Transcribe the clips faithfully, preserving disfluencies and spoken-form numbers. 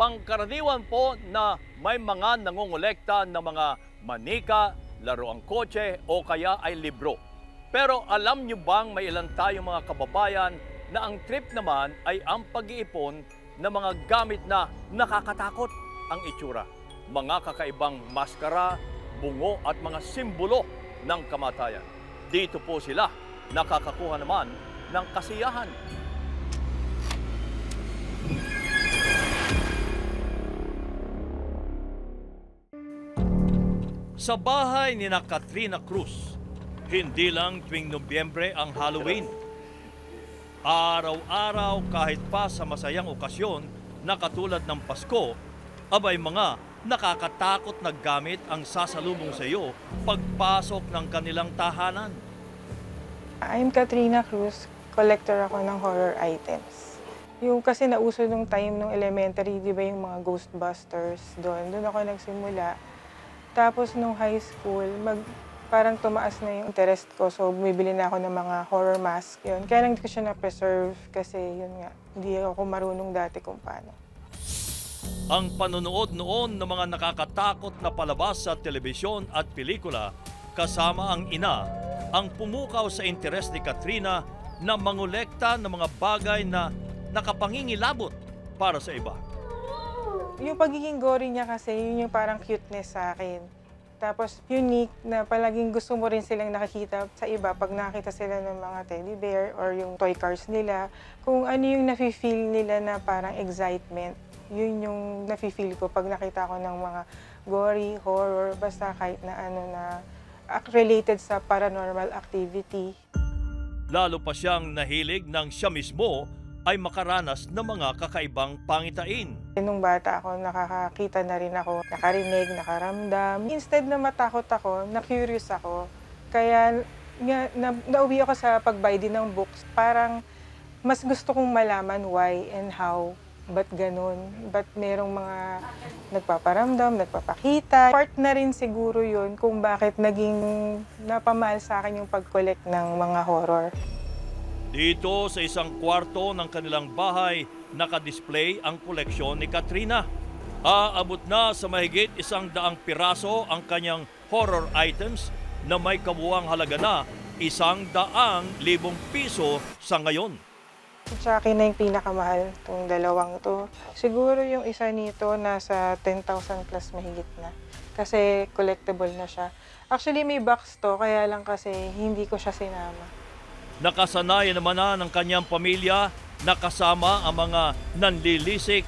Pangkaraniwan po na may mga nangongolekta ng mga manika, laruang kotse o kaya ay libro. Pero alam nyo bang may ilan tayong mga kababayan na ang trip naman ay ang pag-iipon ng mga gamit na nakakatakot ang itsura. Mga kakaibang maskara, bungo at mga simbolo ng kamatayan. Dito po sila nakakakuha naman ng kasiyahan. Sa bahay ni na Katrina Cruz, hindi lang tuwing Nobyembre ang Halloween. Araw-araw kahit pa sa masayang okasyon na katulad ng Pasko, abay mga nakakatakot na gamit ang sasalubong sa iyo pagpasok ng kanilang tahanan. I'm Katrina Cruz, collector ako ng horror items. Yung kasi nauso nung time nung elementary, di ba yung mga Ghostbusters doon, doon ako nagsimula. Tapos nung high school, mag, parang tumaas na yung interest ko. So bumibili na ako ng mga horror mask. Yun. Kaya lang hindi ko siya na-preserve kasi yun nga, hindi ako marunong dati kung paano. Ang panonood noon ng mga nakakatakot na palabas sa telebisyon at pelikula, kasama ang ina, ang pumukaw sa interes ni Katrina na mangolekta ng mga bagay na nakapangingilabot para sa iba. Yung pagiging gory niya kasi, yun yung parang cuteness sa akin. Tapos unique na palaging gusto mo rin silang nakikita sa iba pag nakita sila ng mga teddy bear or yung toy cars nila. Kung ano yung nafe-feel nila na parang excitement, yun yung nafe-feel ko pag nakita ko ng mga gory, horror, basta kahit na ano na related sa paranormal activity. Lalo pa siyang nahilig nang siya mismo ay makaranas ng mga kakaibang pangitain. Nung bata ako, nakakakita na rin ako, nakarinig, nakaramdam. Instead na matakot ako, na-curious ako. Kaya nga, na, nauwi ako sa pag-buy din ng books. Parang mas gusto kong malaman why and how. Ba't ganun? Ba't merong mga nagpaparamdam, nagpapakita? Part na rin siguro yun kung bakit naging napamahal sa akin yung pag-collect ng mga horror. Dito sa isang kwarto ng kanilang bahay, nakadisplay ang koleksyon ni Katrina. Aabot na sa mahigit isang daang piraso ang kanyang horror items na may kabuuang halaga na isang daang libong piso sa ngayon. Sa akin na yung pinakamahal, itong dalawang to. Siguro yung isa nito nasa ten thousand plus mahigit na. Kasi collectible na siya. Actually may box to, kaya lang kasi hindi ko siya sinama. Nakasanayan naman na ng kanyang pamilya na kasama ang mga nanlilisik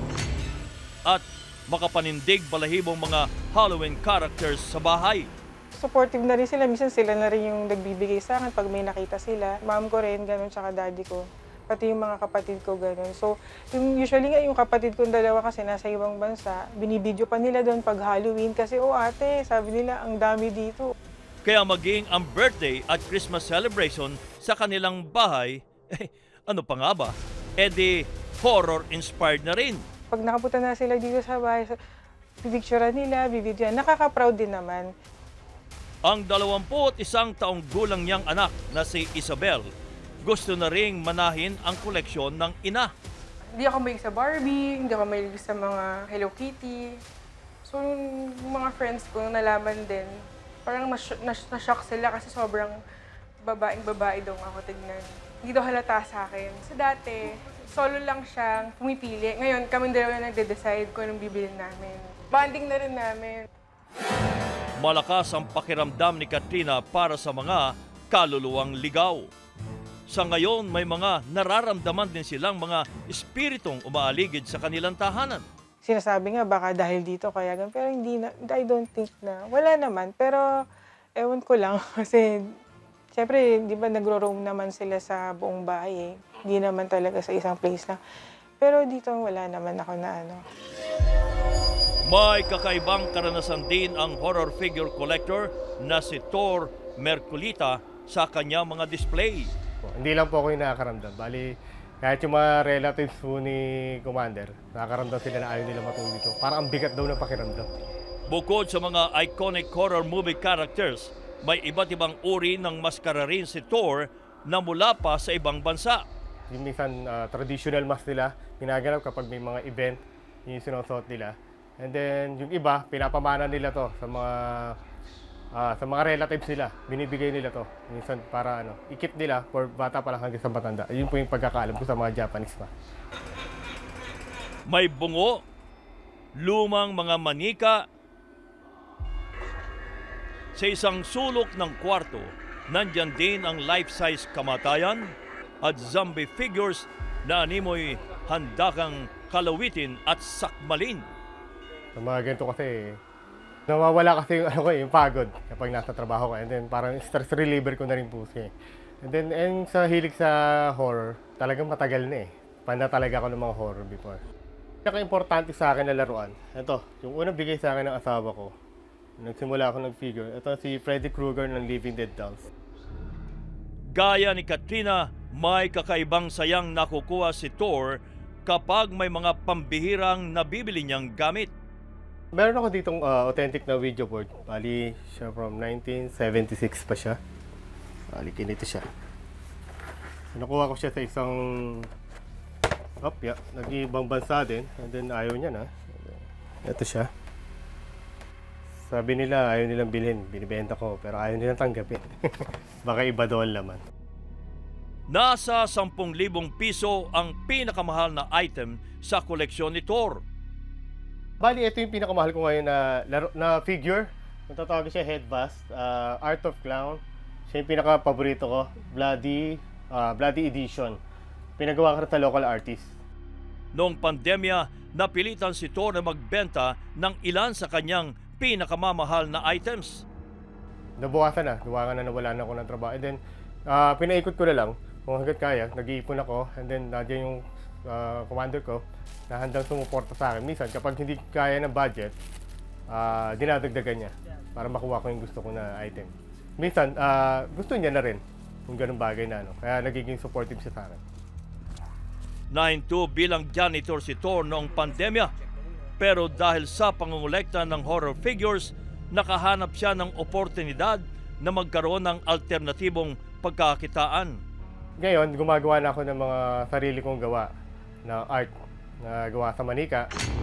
at makapanindig balahibong mga Halloween characters sa bahay. Supportive na rin sila. Minsan sila na rin yung nagbibigay sa akin pag may nakita sila. Mom ko rin, ganun, tsaka daddy ko. Pati yung mga kapatid ko, ganun. So, yung, usually nga yung kapatid kong dalawa kasi nasa ibang bansa, binibidyo pa nila doon pag Halloween kasi, oh ate, sabi nila, ang dami dito. Kaya maging ang birthday at Christmas celebration sa kanilang bahay, eh, ano pa nga ba? Eh di, horror-inspired na rin. Pag nakapunta na sila dito sa bahay, pipicturean nila, bibidyoan, nakaka-proud din naman. Ang dalawamput isang taong gulang niyang anak na si Isabel, gusto na ring manahin ang koleksyon ng ina. Hindi ako mahilig sa Barbie, hindi ako mahilig sa mga Hello Kitty. So, yung mga friends ko nalaman din, parang na-shock sila kasi sobrang babaeng-babae daw ako tignan. Hindi daw halata sa akin. So dati, solo lang siyang pumipili. Ngayon, kami dalawa na nagde-decide kung anong bibilin namin. Bonding na rin namin. Malakas ang pakiramdam ni Katrina para sa mga kaluluwang ligaw. Sa ngayon, may mga nararamdaman din silang mga espiritong umaaligid sa kanilang tahanan. Sinasabi nga baka dahil dito kaya ganun, pero hindi na, I don't think na, wala naman. Pero ewan ko lang kasi siyempre, di ba nagro-roam naman sila sa buong bahay eh. Hindi naman talaga sa isang place lang. Pero dito wala naman ako na ano. May kakaibang karanasan din ang horror figure collector na si Thor Merculita sa kanyang mga display. Hindi lang po ako yung nakakaramdam. Bali, kahit yung mga relatives po ni Commander, nakakaramdam sila na ayaw nila matulog dito. Parang ang bigat daw ng pakiramdam. Bukod sa mga iconic horror movie characters, may iba't ibang uri ng maskara rin si Thor na mula pa sa ibang bansa. Yung minsan uh, traditional mask nila, ginaganap kapag may mga event Yun yung sinusuot nila. And then, yung iba, pinapamana nila to sa mga ah, sa mga relatives nila. Binibigay nila to. Minsan para ano, ikip nila for bata pa lang hanggang sa matanda. Yun po yung pagkakaalam ko sa mga Japanese pa. May bungo, lumang mga manika. Sa isang sulok ng kwarto, nandyan din ang life-size kamatayan at zombie figures na animoy handa kang kalawitin at sakmalin. Sa mga ganito kasi, nawawala kasi yung, ano ko, yung pagod kapag nasa trabaho ko. And then parang stress reliever ko na rin po siya. And then and sa hilig sa horror, talagang matagal na eh. Panda talaga ako ng mga horror before. Pinaka-importante sa akin na laruan, ito, yung unang bigay sa akin ng asawa ko. Nagsimula ako nag-figure. Ito si Freddy Krueger ng Living Dead Dolls. Gaya ni Katrina, may kakaibang sayang nakukuha si Thor kapag may mga pambihirang nabibili niyang gamit. Meron ako ditong uh, authentic na Ouija board. Bali, siya from nineteen seventy-six pa siya. Bali, kinito siya. So, nakuha ko siya sa isang... Oh, yeah, nag-ibang bansa din. And then ayaw niya na. Ito siya. Sabi nila, ayaw nilang bilhin. Binibenta ko, pero ayaw nilang tanggapin. Baka iba doon laman. Nasa sampung libong piso ang pinakamahal na item sa koleksyon ni Thor. Bali, ito yung pinakamahal ko ngayon na, laro, na figure. Kung tatawagin siya Head Bust, uh, Art of Clown. Siya yung pinaka-paborito ko. Bloody, uh, Bloody Edition. Pinagawa ko sa local artist. Noong pandemya, napilitan si Thor na magbenta ng ilan sa kanyang pinakamamahal na items. Nabukasan na. Duwa na nawala na ako ng trabaho. And then, uh, pinaikot ko na lang. Kung hanggat kaya, nag-iipon ako. And then, nandiyan yung uh, commander ko na handang sumuporta sa akin. Minsan, kapag hindi kaya ng budget, uh, dinadagdagan niya para makuha ko yung gusto ko na item. Minsan, uh, gusto niya na rin kung ganun bagay na. Ano. Kaya nagiging supportive siya sa akin. Nahinto bilang janitor si Thor noong pandemya. Pero dahil sa pangungulekta ng horror figures, nakahanap siya ng oportunidad na magkaroon ng alternatibong pagkakitaan. Ngayon, gumagawa na ako ng mga sarili kong gawa na art na gawa sa manika.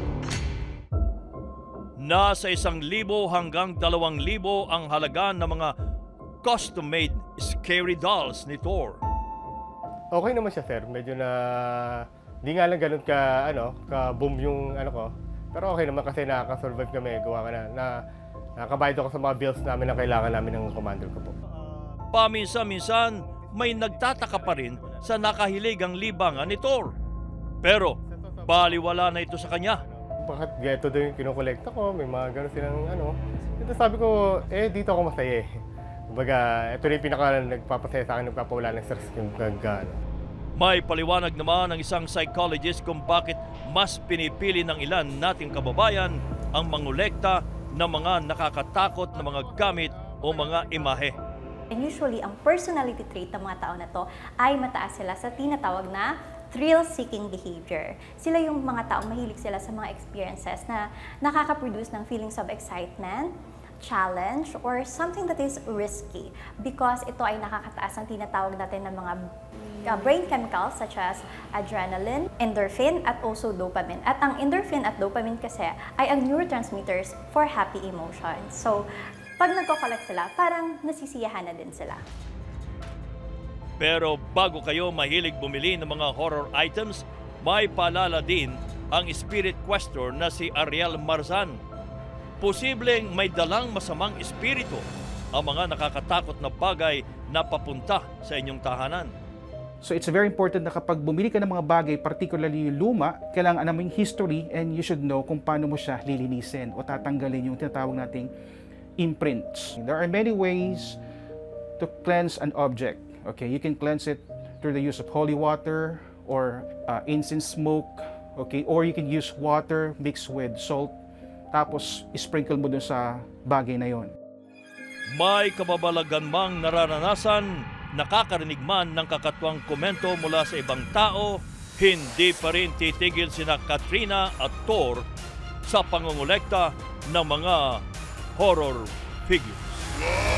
Nasa isang libo hanggang dalawang libo ang halaga ng mga custom-made scary dolls ni Thor. Okay naman siya, sir. Medyo na... Di nga lang ganun ka, ano, ka-boom yung ano ko. Pero okay naman kasi nakaka-survive kami. Gawa ka na. na Nakabayad ako sa mga bills namin na kailangan namin ng commander ko po. Paminsan-minsan, may nagtataka pa rin sa nakahiligang libangan ni Thor. Pero, baliwala na ito sa kanya. Bakit geto daw yung kinukolekta ko? May mga ganun silang ano. Ito sabi ko, eh dito ako masaya eh. Kumbaga, ito rin yung pinaka nagpapasaya sa akin, nagpapawala ng stress yung gagano. May paliwanag naman ng isang psychologist kung bakit mas pinipili ng ilan nating kababayan ang mangolekta ng mga nakakatakot na mga gamit o mga imahe. And usually, ang personality trait ng mga tao na to ay mataas sila sa tinatawag na thrill-seeking behavior. Sila yung mga taong mahilig sila sa mga experiences na nakaka-produce ng feelings of excitement, challenge, or something that is risky because ito ay nakakataas ng tinatawag natin ng mga uh, brain chemicals such as adrenaline, endorphin, at also dopamine. At ang endorphin at dopamine kasi ay ang neurotransmitters for happy emotions. So, pag nagko-collect sila, parang nasisiyahan na din sila. Pero bago kayo mahilig bumili ng mga horror items, may paalala din ang spirit questor na si Ariel Marzan. Posibleng may dalang masamang espiritu ang mga nakakatakot na bagay na papunta sa inyong tahanan. So it's very important na kapag bumili ka ng mga bagay, particularly yung luma, kailangan alam mo yung history and you should know kung paano mo siya lilinisin o tatanggalin yung tinatawag nating imprints. There are many ways to cleanse an object. Okay, you can cleanse it through the use of holy water or uh, incense smoke. Okay, or you can use water mixed with salt. Tapos, sprinkle mo dun sa bagay na yon. May kababalagan mang nararanasan, nakakarinig man ng kakatwang komento mula sa ibang tao, hindi pa rin titigil sina Katrina at Thor sa pangungulekta ng mga horror figures.